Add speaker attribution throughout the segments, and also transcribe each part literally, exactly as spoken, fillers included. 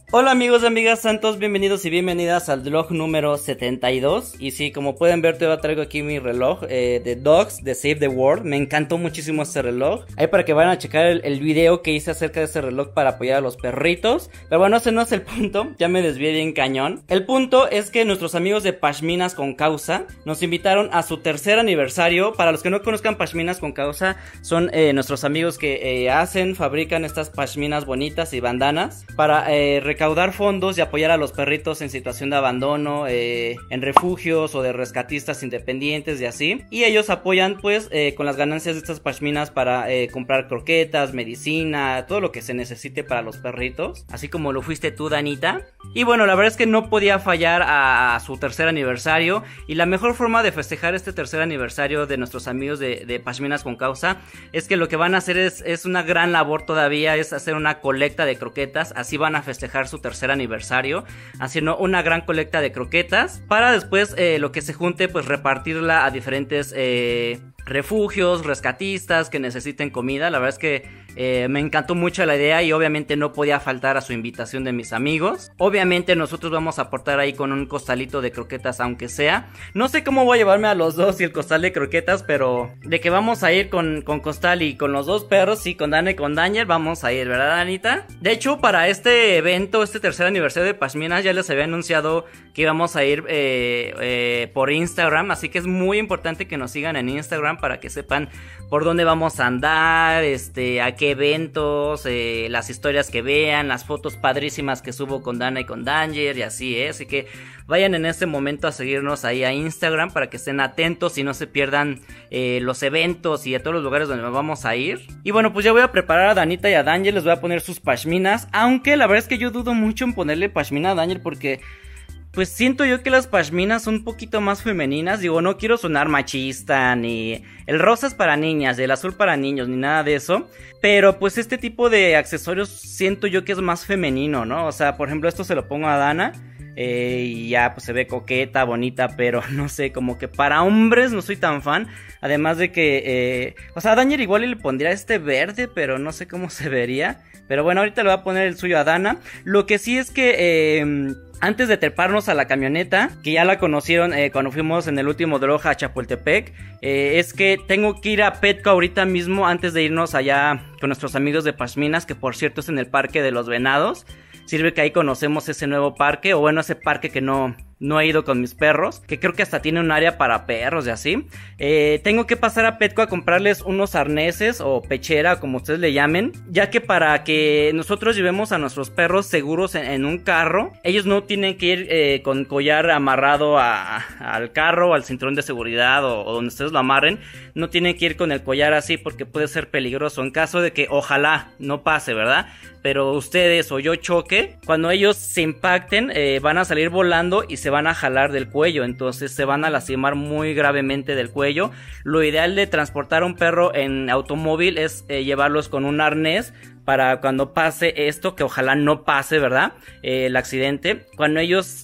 Speaker 1: Hola amigos y amigas santos, bienvenidos y bienvenidas al vlog número setenta y dos. Y sí, como pueden ver, todavía traigo aquí mi reloj eh, de Dogs, de Save the World. Me encantó muchísimo este reloj. Ahí para que vayan a checar el, el video que hice acerca de este reloj para apoyar a los perritos. Pero bueno, ese no es el punto, ya me desvié bien cañón. El punto es que nuestros amigos de Pashminas con Causa nos invitaron a su tercer aniversario. Para los que no conozcan Pashminas con Causa, son eh, nuestros amigos que eh, hacen, fabrican estas pashminas bonitas y bandanas para eh, recaudar fondos y apoyar a los perritos en situación de abandono, eh, en refugios o de rescatistas independientes y así. Y ellos apoyan pues eh, con las ganancias de estas pashminas para eh, comprar croquetas, medicina, todo lo que se necesite para los perritos, así como lo fuiste tú, Danita. Y bueno, la verdad es que no podía fallar a, a su tercer aniversario, y la mejor forma de festejar este tercer aniversario de nuestros amigos de, de Pashminas con Causa es que lo que van a hacer es, es una gran labor todavía, es hacer una colecta de croquetas. Así van a festejar su tercer aniversario, haciendo una gran colecta de croquetas para después eh, lo que se junte pues repartirla a diferentes eh, refugios, rescatistas que necesiten comida. La verdad es que eh, me encantó mucho la idea y obviamente no podía faltar a su invitación de mis amigos. Obviamente nosotros vamos a aportar ahí con un costalito de croquetas, aunque sea. No sé cómo voy a llevarme a los dos y el costal de croquetas, pero de que vamos a ir con, con costal y con los dos perros, sí, con Dana y con Daniel, vamos a ir, ¿verdad, Danita? De hecho, para este evento, este tercer aniversario de Pashminas, ya les había anunciado que íbamos a ir eh, eh, por Instagram, así que es muy importante que nos sigan en Instagram para que sepan por dónde vamos a andar, este, a qué eventos, eh, las historias que vean, las fotos padrísimas que subo con Dana y con Danger y así, ¿eh? Así que vayan en este momento a seguirnos ahí a Instagram para que estén atentos y no se pierdan eh, los eventos y a todos los lugares donde vamos a ir. Y bueno, pues ya voy a preparar a Danita y a Danger, les voy a poner sus pashminas, aunque la verdad es que yo dudo mucho en ponerle pashmina a Danger porque pues siento yo que las pashminas son un poquito más femeninas. Digo, no quiero sonar machista, ni el rosa es para niñas, el azul para niños, ni nada de eso. Pero pues este tipo de accesorios siento yo que es más femenino, ¿no? O sea, por ejemplo, esto se lo pongo a Dana eh, y ya pues se ve coqueta, bonita, pero no sé, como que para hombres no soy tan fan. Además de que, eh, o sea, a Daniel igual le pondría este verde, pero no sé cómo se vería. Pero bueno, ahorita le voy a poner el suyo a Dana. Lo que sí es que eh, antes de treparnos a la camioneta, que ya la conocieron eh, cuando fuimos en el último vlog a Chapultepec, eh, es que tengo que ir a Petco ahorita mismo antes de irnos allá con nuestros amigos de Pashminas, que por cierto es en el Parque de los Venados. Sirve que ahí conocemos ese nuevo parque, o bueno, ese parque que no... no he ido con mis perros, que creo que hasta tiene un área para perros y así. Eh, tengo que pasar a Petco a comprarles unos arneses o pechera, como ustedes le llamen, ya que para que nosotros llevemos a nuestros perros seguros en, en un carro, ellos no tienen que ir eh, con collar amarrado a, a, al carro, al cinturón de seguridad o, o donde ustedes lo amarren. No tienen que ir con el collar así porque puede ser peligroso en caso de que ojalá no pase, ¿verdad? Pero ustedes o yo choque, cuando ellos se impacten eh, van a salir volando y se van a jalar del cuello, entonces se van a lastimar muy gravemente del cuello. Lo ideal de transportar a un perro en automóvil es eh, llevarlos con un arnés para cuando pase esto, que ojalá no pase, ¿verdad? Eh, el accidente, cuando ellos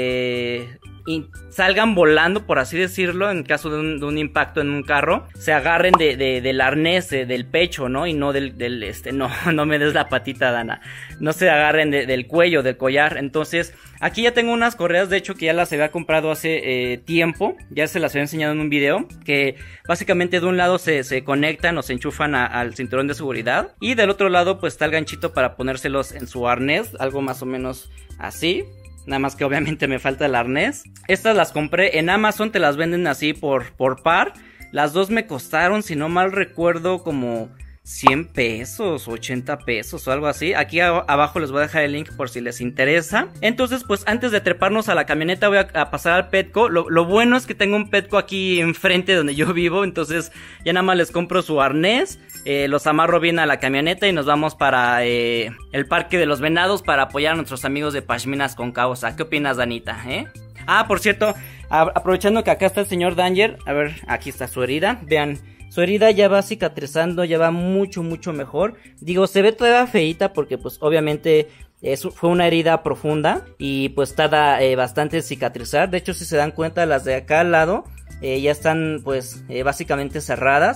Speaker 1: eh, y salgan volando, por así decirlo, en caso de un, de un impacto en un carro, se agarren de, de, del arnés, de, del pecho, ¿no? Y no del, del este, no, no me des la patita, Dana. No se agarren de, del cuello, del collar. Entonces, aquí ya tengo unas correas, de hecho, que ya las había comprado hace eh, tiempo. Ya se las había enseñado en un video, que básicamente de un lado se, se conectan o se enchufan a, al cinturón de seguridad, y del otro lado pues está el ganchito para ponérselos en su arnés, algo más o menos así. Nada más que obviamente me falta el arnés. Estas las compré en Amazon, te las venden así por, por par. Las dos me costaron, si no mal recuerdo, como cien pesos, ochenta pesos o algo así. Aquí a abajo les voy a dejar el link por si les interesa. Entonces pues antes de treparnos a la camioneta voy a, a pasar al Petco. Lo, lo bueno es que tengo un Petco aquí enfrente donde yo vivo, entonces ya nada más les compro su arnés, eh, los amarro bien a la camioneta y nos vamos para eh, el Parque de los Venados para apoyar a nuestros amigos de Pashminas con Causa. ¿Qué opinas, Danita? ¿Eh? Ah, por cierto, a, aprovechando que acá está el señor Danger, a ver, aquí está su herida, vean. Su herida ya va cicatrizando, ya va mucho, mucho mejor. Digo, se ve todavía feíta porque pues obviamente es, fue una herida profunda y pues tarda eh, bastante en cicatrizar. De hecho, si se dan cuenta, las de acá al lado eh, ya están pues eh, básicamente cerradas.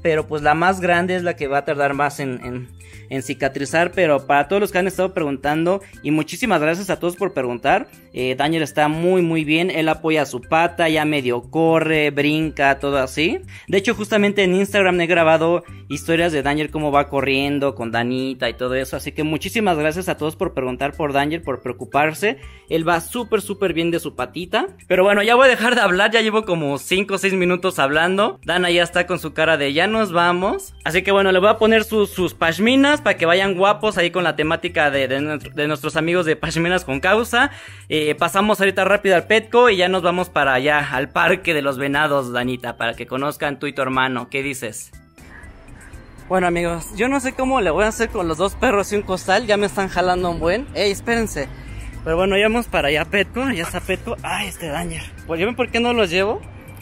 Speaker 1: pero pues la más grande es la que va a tardar más en, en, en cicatrizar. Pero para todos los que han estado preguntando, y muchísimas gracias a todos por preguntar, eh, Daniel está muy muy bien, él apoya su pata, ya medio corre, brinca, todo así. De hecho justamente en Instagram he grabado historias de Daniel cómo va corriendo con Danita y todo eso, así que muchísimas gracias a todos por preguntar por Daniel, por preocuparse. Él va súper súper bien de su patita. Pero bueno, ya voy a dejar de hablar, ya llevo como cinco o seis minutos hablando. Dana ya está con su cara de ya nos vamos. Así que bueno, le voy a poner sus, sus pashminas para que vayan guapos ahí con la temática de, de, de nuestros amigos de Pashminas con Causa. eh, Pasamos ahorita rápido al Petco y ya nos vamos para allá, al Parque de los Venados, Danita, para que conozcan tú y tu hermano. ¿Qué dices? Bueno amigos, yo no sé cómo le voy a hacer con los dos perros y un costal, ya me están jalando un buen. Ey, espérense. Pero bueno, ya vamos para allá, Petco, ya está Petco. Ay, este Daniel. Pues yo, ¿por qué no los llevo?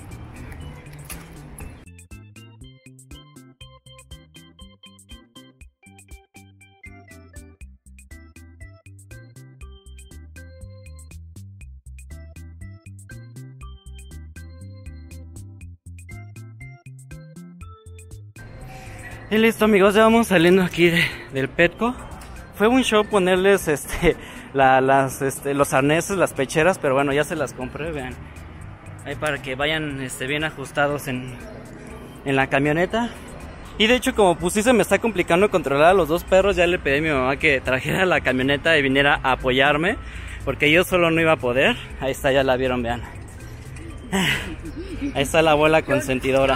Speaker 1: Y listo amigos, ya vamos saliendo aquí de, del Petco. Fue un show ponerles este, la, las, este, los arneses, las pecheras, pero bueno, ya se las compré, vean. Ahí para que vayan este, bien ajustados en, en la camioneta. Y de hecho como pues sí se me está complicando controlar a los dos perros, ya le pedí a mi mamá que trajera la camioneta y viniera a apoyarme, porque yo solo no iba a poder. Ahí está, ya la vieron, vean. Ahí está la abuela consentidora.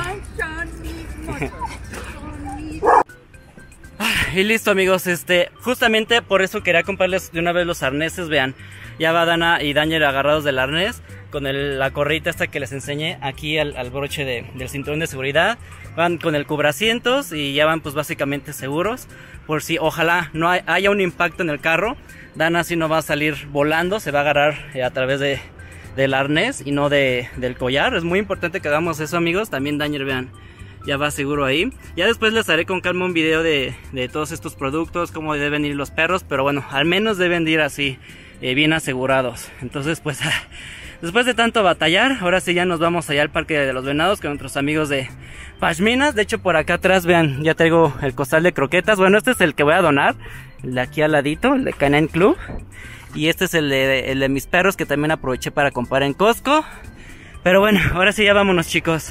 Speaker 1: Y listo amigos, este, justamente por eso quería comprarles de una vez los arneses, vean. Ya va Dana y Daniel agarrados del arnés, con el, la correita esta que les enseñé aquí al, al broche de, del cinturón de seguridad. Van con el cubracientos y ya van pues básicamente seguros. Por si ojalá no hay, haya un impacto en el carro, Dana así no va a salir volando, se va a agarrar eh, a través de, del arnés y no de, del collar. Es muy importante que hagamos eso amigos, también Daniel, vean. Ya va seguro ahí. Ya después les haré con calma un video de, de todos estos productos, cómo deben ir los perros. Pero bueno, al menos deben ir así, eh, bien asegurados. Entonces pues, después de tanto batallar, ahora sí ya nos vamos allá al Parque de los Venados con nuestros amigos de Pashminas. De hecho por acá atrás, vean, ya traigo el costal de croquetas. Bueno, este es el que voy a donar, el de aquí al ladito, el de Canine Club. Y este es el de, el de mis perros, que también aproveché para comprar en Costco. Pero bueno, ahora sí ya vámonos chicos.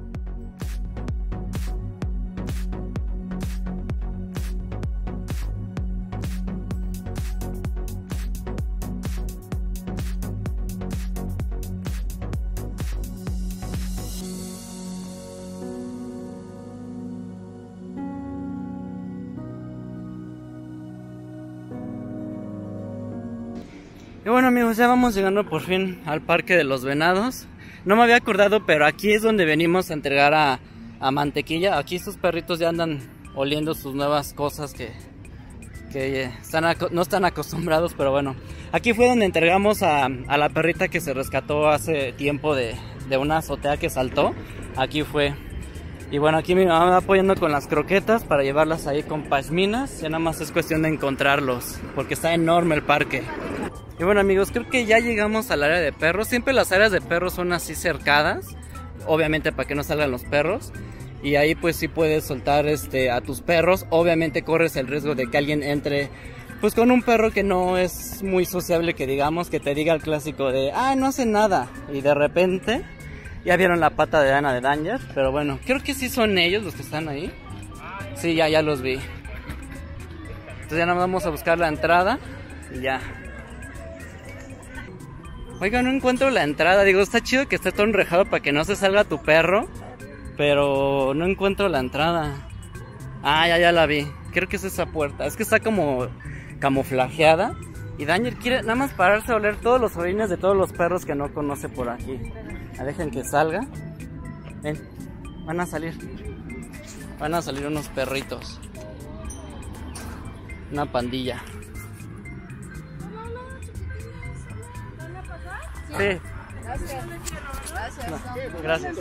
Speaker 1: Y bueno amigos, ya vamos llegando por fin al Parque de los Venados. No me había acordado, pero aquí es donde venimos a entregar a, a Mantequilla. Aquí estos perritos ya andan oliendo sus nuevas cosas que, que están, no están acostumbrados, pero bueno. Aquí fue donde entregamos a, a la perrita que se rescató hace tiempo de, de una azotea que saltó. Aquí fue. Y bueno, aquí mi mamá me va apoyando con las croquetas para llevarlas ahí con pashminas. Ya nada más es cuestión de encontrarlos, porque está enorme el parque. Y bueno amigos, creo que ya llegamos al área de perros. Siempre las áreas de perros son así cercadas, obviamente para que no salgan los perros. Y ahí pues sí puedes soltar este, a tus perros. Obviamente corres el riesgo de que alguien entre pues con un perro que no es muy sociable, que digamos, que te diga el clásico de ah, no hace nada. Y de repente ya vieron la pata de Ana de Danger. Pero bueno, creo que sí son ellos los que están ahí. Sí, ya, ya los vi. Entonces ya nos vamos a buscar la entrada y ya. Oiga, no encuentro la entrada. Digo, está chido que esté todo enrejado para que no se salga tu perro, pero no encuentro la entrada. Ah, ya, ya la vi. Creo que es esa puerta. Es que está como camuflajeada. Y Daniel quiere nada más pararse a oler todos los orines de todos los perros que no conoce por aquí. Ah, dejen que salga. Ven, van a salir. Van a salir unos perritos. Una pandilla. Sí. Gracias. Gracias. No, gracias.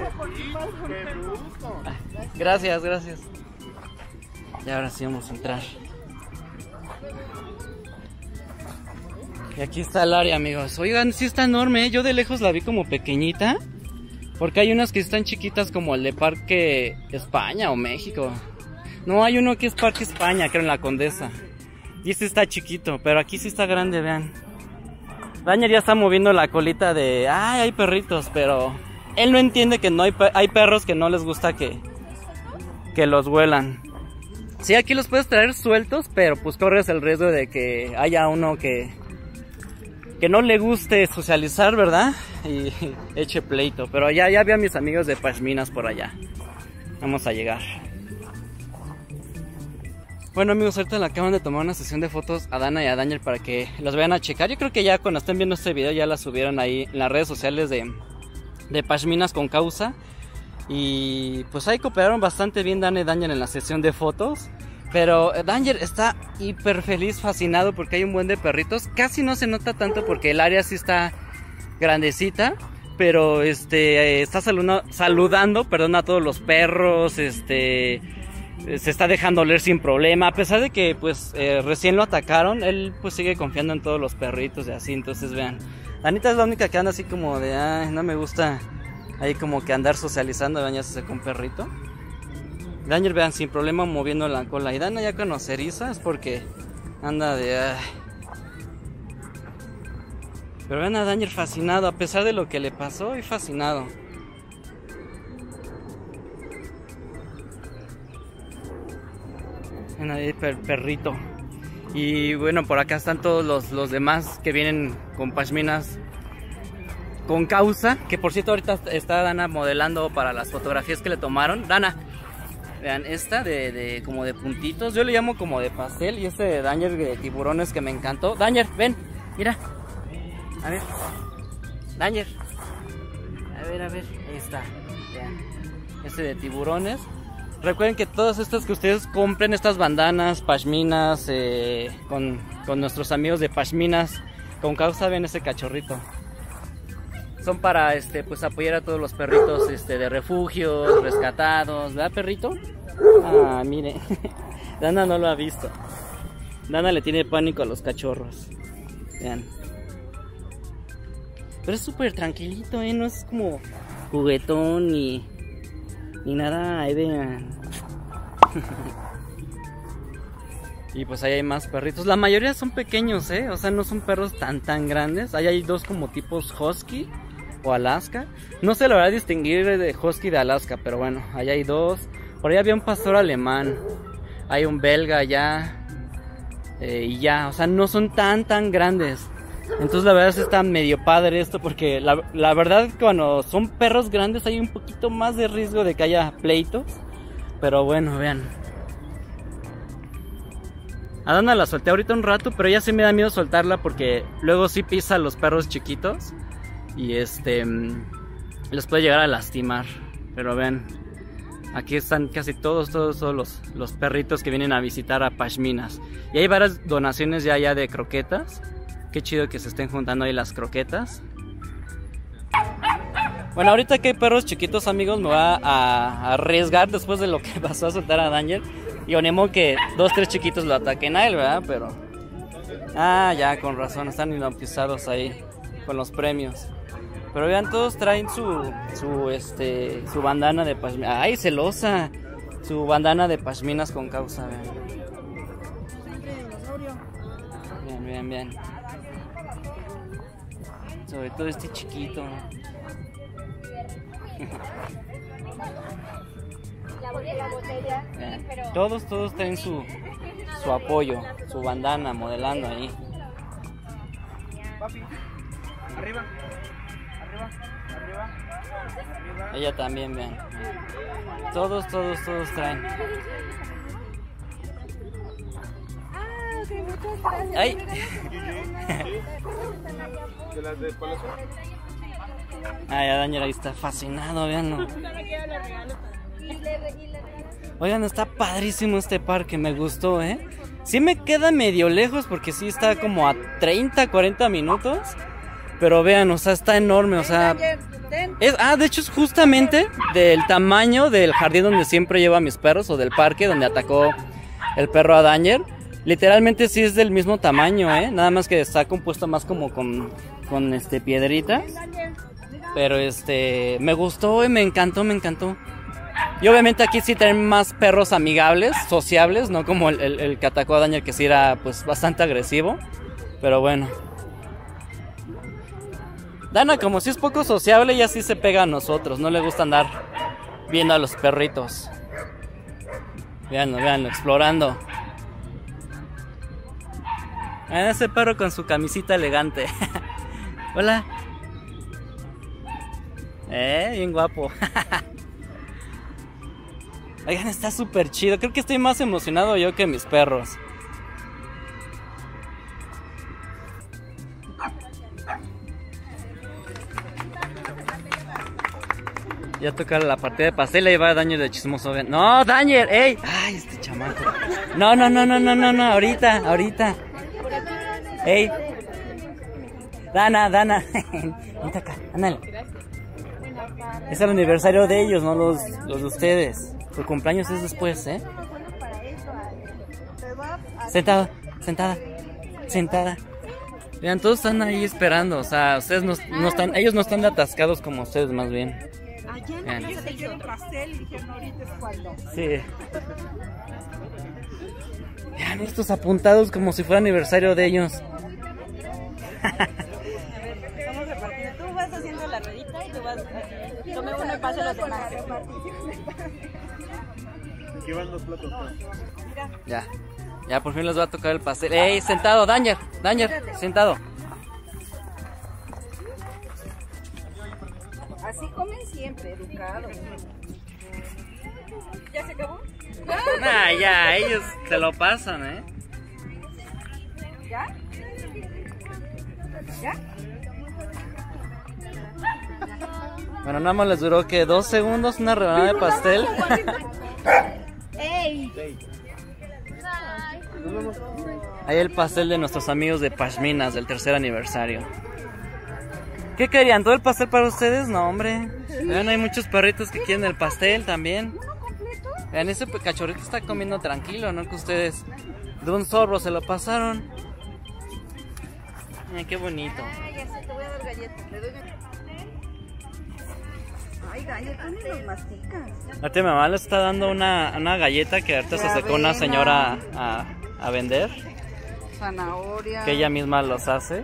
Speaker 1: Gracias, gracias. Y ahora sí vamos a entrar. Y aquí está el área, amigos. Oigan, sí está enorme, ¿eh? Yo de lejos la vi como pequeñita, Porque hay unas que están chiquitas como el de Parque España o México. No, hay uno que es Parque España, creo, en la Condesa. Y este está chiquito, pero aquí sí está grande, vean. Dañer ya está moviendo la colita de... Ay, hay perritos, pero... Él no entiende que no hay, hay perros que no les gusta que... Que los huelan. Sí, aquí los puedes traer sueltos, pero pues corres el riesgo de que haya uno que... Que no le guste socializar, ¿verdad? Y eche pleito. Pero ya, ya vi a mis amigos de pashminas por allá. Vamos a llegar. Bueno amigos, ahorita le acaban de tomar una sesión de fotos a Dana y a Daniel para que los vayan a checar. Yo creo que ya cuando estén viendo este video ya la subieron ahí en las redes sociales de, de Pashminas con Causa. Y pues ahí cooperaron bastante bien Dana y Daniel en la sesión de fotos. Pero Daniel está hiper feliz, fascinado porque hay un buen de perritos. Casi no se nota tanto porque el área sí está grandecita. Pero este está saludando, saludando perdón, a todos los perros, este... se está dejando oler sin problema, a pesar de que pues eh, recién lo atacaron, él pues sigue confiando en todos los perritos y así. Entonces vean, Danita es la única que anda así como de, ay, no me gusta ahí como que andar socializando, vean, ya se sacó un perrito. Daniel, vean, sin problema moviendo la cola, y Dana ya cuando se eriza es porque anda de, ay. Pero vean a Daniel fascinado, a pesar de lo que le pasó, y fascinado. Ahí per, perrito. Y bueno, por acá están todos los, los demás que vienen con pashminas con Causa. Que por cierto ahorita está Dana modelando para las fotografías que le tomaron. Dana, vean esta de, de como de puntitos. Yo le llamo como de pastel. Y este de Danger de tiburones que me encantó. Danger, ven, mira. A ver, Danger. A ver, a ver, ahí está. Vean, este de tiburones. Recuerden que todas estas que ustedes compren, estas bandanas, pashminas, eh, con, con nuestros amigos de Pashminas con Causa, ven ese cachorrito. Son para este pues apoyar a todos los perritos este, de refugios, rescatados, ¿verdad, perrito? Ah, mire, Dana no lo ha visto. Dana le tiene pánico a los cachorros. Vean. Pero es súper tranquilito, ¿eh? No es como juguetón ni... Ni nada, ahí vean. Y pues ahí hay más perritos. La mayoría son pequeños, ¿eh? O sea, no son perros tan tan grandes. Ahí hay dos como tipos Husky o Alaska. No sé la verdad distinguir de Husky de Alaska, pero bueno, ahí hay dos. Por ahí había un pastor alemán. Hay un belga allá. Eh, y ya, o sea, no son tan tan grandes. Entonces la verdad es que está medio padre esto, porque la, la verdad cuando son perros grandes hay un poquito más de riesgo de que haya pleitos. Pero bueno, vean. A Dana la solté ahorita un rato, pero ya sí me da miedo soltarla porque luego sí pisa a los perros chiquitos. Y este... les puede llegar a lastimar. Pero vean, aquí están casi todos, todos, todos los, los perritos que vienen a visitar a Pashminas. Y hay varias donaciones ya, ya de croquetas. Qué chido que se estén juntando ahí las croquetas. Bueno, ahorita que hay perros chiquitos, amigos, me voy a, a arriesgar después de lo que pasó a soltar a Daniel. Y onemo que dos, tres chiquitos lo ataquen a él, ¿verdad? Pero... ah, ya, con razón, están hipnotizados ahí con los premios. Pero vean, todos traen su, su, este, su bandana de pashminas. ¡Ay, celosa! Su bandana de pashminas con Causa, vean. Bien, bien, bien. Sobre todo este chiquito. Vean, todos, todos traen su, su apoyo, su bandana, modelando ahí.
Speaker 2: Papi, arriba, arriba, arriba, arriba.
Speaker 1: Ella también, vean. Todos, todos, todos traen. ¡Ay!
Speaker 2: ¿De las de Palacio?
Speaker 1: Ay, a Daniel ahí está fascinado, veanlo. Oigan, está padrísimo este parque, me gustó, ¿eh? Sí me queda medio lejos porque sí está como a treinta, cuarenta minutos. Pero vean, o sea, está enorme, o sea... Es, ah, de hecho es justamente del tamaño del jardín donde siempre llevo a mis perros, o del parque donde atacó el perro a Daniel. Literalmente sí es del mismo tamaño, ¿eh? Nada más que está compuesto más como con, con este, piedritas. Pero este, me gustó y me encantó, me encantó. Y obviamente aquí sí tienen más perros amigables, sociables, no como el, el, el que atacó a Daniel, que sí era pues bastante agresivo. Pero bueno. Dana, como si es poco sociable, ella sí se pega a nosotros, no le gusta andar viendo a los perritos. Veanlo, veanlo, explorando. Vean ese perro con su camisita elegante. Hola. Eh, bien guapo. Oigan, está súper chido. Creo que estoy más emocionado yo que mis perros. Ya toca la partida de pastel, ahí va Daniel de chismoso. No, Daniel, ey. Ay, este chamaco. No, no, no, no, no, no, no, ahorita, ahorita. Ey. Dana, Dana. Vente acá, ándale. Es el aniversario de ellos, no los, los de ustedes. Su cumpleaños es después, ¿eh? Sentada, sentada, sentada. Vean, todos están ahí esperando, o sea, ustedes no, no están, ellos no están atascados como ustedes, más bien. Vean. Sí. Vean estos apuntados como si fuera aniversario de ellos.
Speaker 3: Vamos a partir. Tú vas haciendo la ruedita y tú vas así. Tome uno y pase los demás.
Speaker 2: Aquí van los platos.
Speaker 1: Ya, ya por fin les va a tocar el pastel. ¡Ey, sentado, Danger! Danger, sentado.
Speaker 3: Así comen siempre, educados. ¿Ya se acabó?
Speaker 1: Nah, ya, ellos se lo pasan, ¿eh?
Speaker 3: ¿Ya? ¿Ya?
Speaker 1: Bueno, nada más les duró que dos segundos una rebanada de pastel.
Speaker 3: ¡Ey!
Speaker 1: Ahí el pastel de nuestros amigos de Pashminas del tercer aniversario. ¿Qué querían? ¿Todo el pastel para ustedes? No, hombre. Vean, hay muchos perritos que quieren el pastel también. Vean, ese cachorrito está comiendo tranquilo, ¿no? Que ustedes de un zorro se lo pasaron. Ay, qué bonito.
Speaker 3: Ay, ya sé, te voy a dar galletas. Le doy... Ay, galletas, ni los masticas.
Speaker 1: Ahorita mi mamá le está dando una, una galleta que ahorita se sacó una señora a, a vender.
Speaker 3: Zanahoria.
Speaker 1: Que ella misma los hace.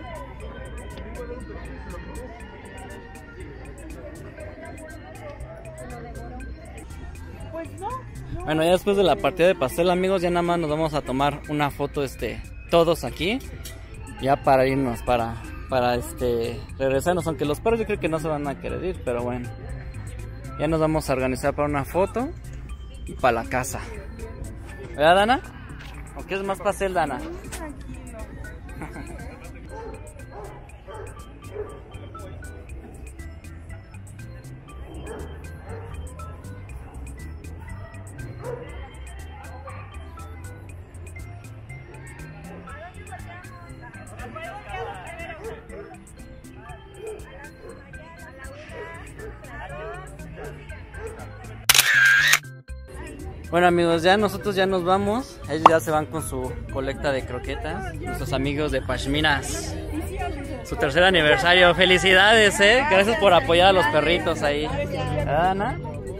Speaker 3: Pues no.
Speaker 1: Bueno, ya después de la partida de pastel, amigos, ya nada más nos vamos a tomar una foto, este, todos aquí. Ya para irnos, para, para este, regresarnos. Aunque los perros yo creo que no se van a querer ir, pero bueno. Ya nos vamos a organizar para una foto y para la casa. ¿Verdad, Dana? ¿O quieres más pastel, Dana? Bueno, amigos, ya nosotros ya nos vamos. Ellos ya se van con su colecta de croquetas. Nuestros amigos de Pashminas. Su tercer aniversario. Felicidades, eh. Gracias por apoyar a los perritos ahí. Ana.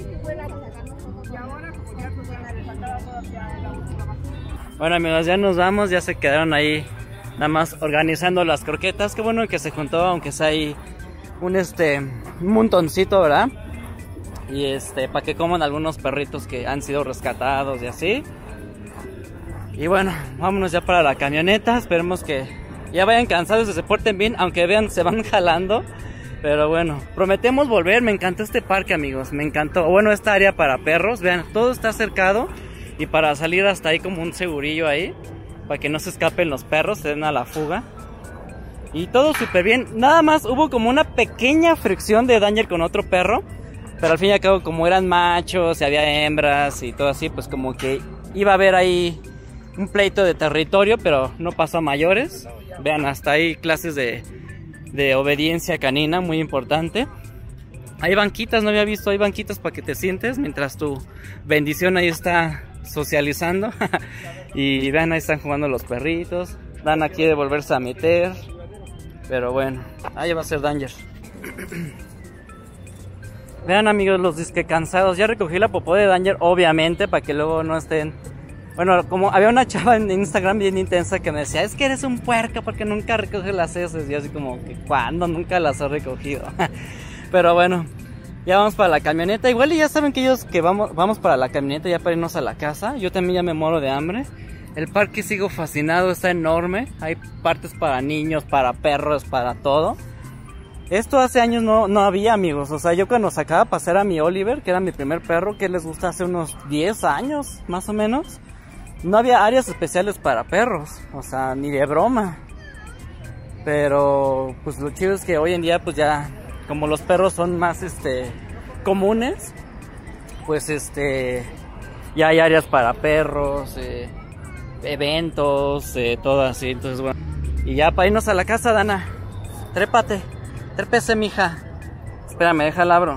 Speaker 1: Bueno, amigos, ya nos vamos. Ya se quedaron ahí nada más organizando las croquetas. Qué bueno que se juntó, aunque sea ahí un este un montoncito, ¿verdad? Y este, para que coman algunos perritos que han sido rescatados y así. Y bueno, vámonos ya para la camioneta. Esperemos que ya vayan cansados y se porten bien, aunque vean, se van jalando. Pero bueno, prometemos volver. Me encantó este parque, amigos, me encantó. Bueno, esta área para perros, vean, todo está cercado. Y para salir hasta ahí como un segurillo ahí, para que no se escapen los perros, se den a la fuga. Y todo súper bien. Nada más hubo como una pequeña fricción de Daniel con otro perro. Pero al fin y al cabo, como eran machos y había hembras y todo así, pues como que iba a haber ahí un pleito de territorio, pero no pasó a mayores. Vean, hasta ahí clases de, de obediencia canina, muy importante. Hay banquitas, no había visto, hay banquitas para que te sientes mientras tu bendición ahí está socializando. Y vean, ahí están jugando los perritos. Dana quiere volverse a meter. Pero bueno, ahí va a ser Danger. Vean amigos, los disque cansados. Ya recogí la popó de Danger, obviamente, para que luego no estén... Bueno, como había una chava en Instagram bien intensa que me decía, es que eres un puerco porque nunca recoges las heces. Y yo así como, que ¿cuándo? Nunca las he recogido. Pero bueno, ya vamos para la camioneta. Igual y ya saben que ellos que vamos, vamos para la camioneta ya para irnos a la casa. Yo también ya me muero de hambre. El parque sigo fascinado, está enorme. Hay partes para niños, para perros, para todo. Esto hace años no, no había, amigos. O sea, yo cuando sacaba a pasear a mi Oliver, que era mi primer perro, que les gusta hace unos diez años, más o menos, no había áreas especiales para perros. O sea, ni de broma. Pero, pues lo chido es que hoy en día, pues ya, como los perros son más, este, comunes, pues, este, ya hay áreas para perros, eh, eventos, eh, todo así. Entonces, bueno. Y ya para irnos a la casa, Dana, trépate. Trépese, mija. Espérame, déjala abro.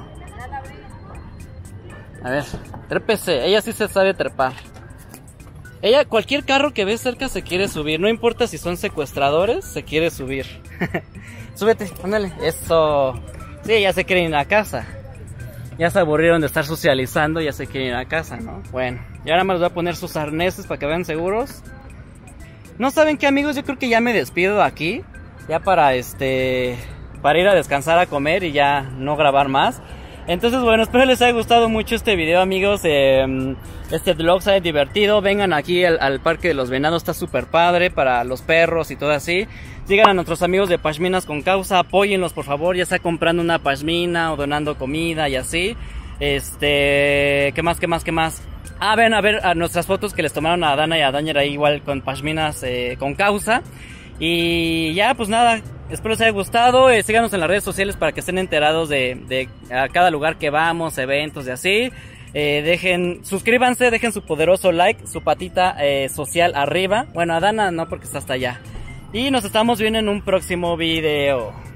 Speaker 1: A ver, trépese. Ella sí se sabe trepar. Ella, cualquier carro que ve cerca se quiere subir. No importa si son secuestradores, se quiere subir. Súbete, ándale. Eso. Sí, ya se quieren ir a casa. Ya se aburrieron de estar socializando, ya se quieren ir a casa, ¿no? Bueno, y ahora más les voy a poner sus arneses para que vean seguros. No saben qué, amigos, yo creo que ya me despido aquí. Ya para este... para ir a descansar, a comer y ya no grabar más. Entonces, bueno, espero les haya gustado mucho este video, amigos. eh, Este vlog se haya divertido. Vengan aquí al, al Parque de los Venados, está súper padre para los perros y todo así. Sigan a nuestros amigos de Pashminas con Causa, apóyenlos por favor, ya sea comprando una pashmina o donando comida y así. Este, ¿qué más, qué más, qué más? Ah, ven a ver a nuestras fotos que les tomaron a Dana y a Danger ahí igual con Pashminas eh, con Causa. Y ya, pues nada, espero les haya gustado. eh, Síganos en las redes sociales para que estén enterados de, de a cada lugar que vamos, eventos y así. eh, Dejen, suscríbanse, dejen su poderoso like, su patita eh, social arriba. Bueno, a Dana no porque está hasta allá. Y nos estamos viendo en un próximo video.